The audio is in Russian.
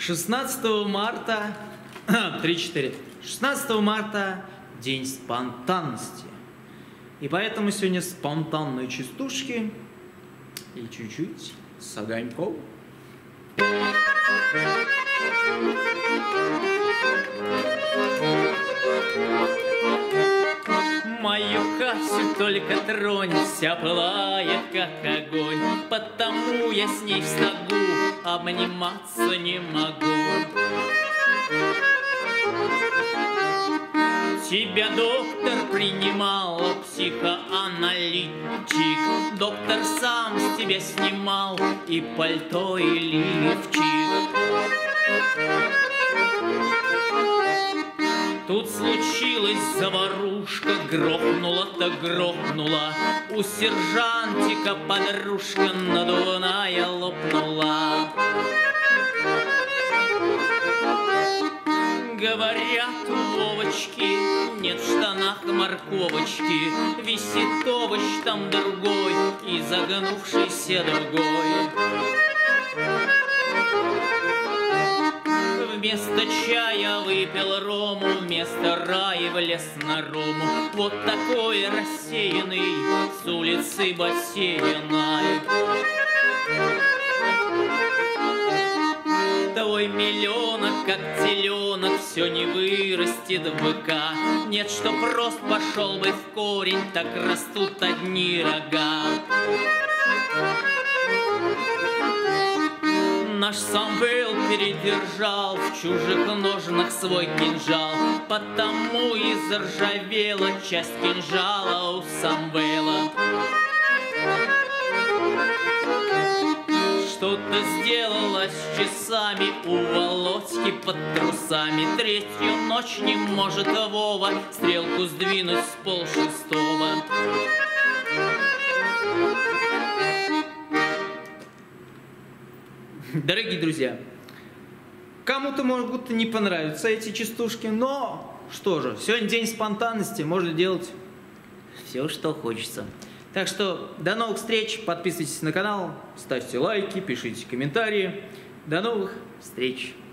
16 марта, 3-4, 16 марта день спонтанности. И поэтому сегодня спонтанные частушки и чуть-чуть с огоньком. Мою Касю только тронь, вся пылает, как огонь, потому я с ней в стогу обниматься не могу. Тебя доктор принимал, психоаналитик, доктор сам с тебя снимал и пальто, и лифчик. Тут случилась заварушка, грохнула-то грохнула, у сержантика подружка надувная лопнула. Говорят, у Вовочки нет в штанах морковочки, висит овощ там другой и загнувшийся другой. Вместо чая выпил рому, вместо рая влез на рому. Вот такой рассеянный с улицы бассейной. Твой миллионок, как теленок, все не вырастет в быка. Нет, что просто пошел бы в корень, так растут одни рога. Наш Самвел передержал в чужих ножнах свой кинжал, потому и заржавела часть кинжала у Самвела. Что-то сделалось с часами у Володьки под трусами. Третью ночь не может Вова стрелку сдвинуть с 5:30. Дорогие друзья, кому-то могут не понравиться эти частушки, но что же, сегодня день спонтанности, можно делать все, что хочется. Так что до новых встреч, подписывайтесь на канал, ставьте лайки, пишите комментарии. До новых встреч!